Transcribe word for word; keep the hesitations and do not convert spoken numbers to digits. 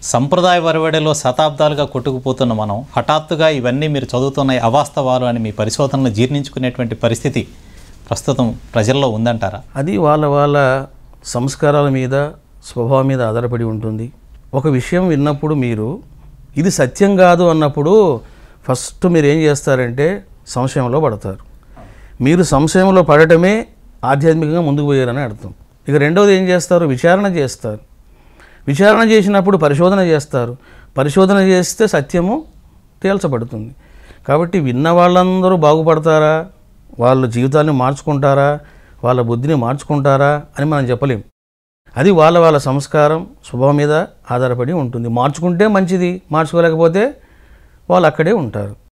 సంప్రదాయ వరవడిలో శతాబ్దాలుగా కొట్టుకుపోతున్న మనం హఠాత్తుగా ఇవన్నీ మీరు చదువుతున్న అవాస్తవాలు అని మీ పరిశోధనలు జీర్ణించుకునేటువంటి పరిస్థితి ప్రస్తుతం ప్రజల్లో ఉందంటారా? అది వాళ్ళ వాళ్ళ సంస్కారాల మీద స్వభావం మీద ఆధారపడి ఉంటుంది. ఒక విషయం విన్నప్పుడు మీరు ఇది సత్యం కాదు అన్నప్పుడు ఫస్ట్ మీరు ఏం చేస్తారంటే సంశయంలో పడతారు. మీరు సంశయంలో పడటమే ఆధ్యాత్మికంగా ముందుకు పోయారని అర్థం. ఇక రెండవది ఏం చేస్తారు, విచారణ చేస్తారు. విచారణ చేసినప్పుడు పరిశోధన చేస్తారు. పరిశోధన చేస్తే సత్యము తేల్చబడుతుంది. కాబట్టి విన్న వాళ్ళందరూ బాగుపడతారా, వాళ్ళ జీవితాన్ని మార్చుకుంటారా, వాళ్ళ బుద్ధిని మార్చుకుంటారా అని మనం చెప్పలేం. అది వాళ్ళ వాళ్ళ సంస్కారం స్వభావం మీద ఆధారపడి ఉంటుంది. మార్చుకుంటే మంచిది, మార్చుకోలేకపోతే వాళ్ళు అక్కడే ఉంటారు.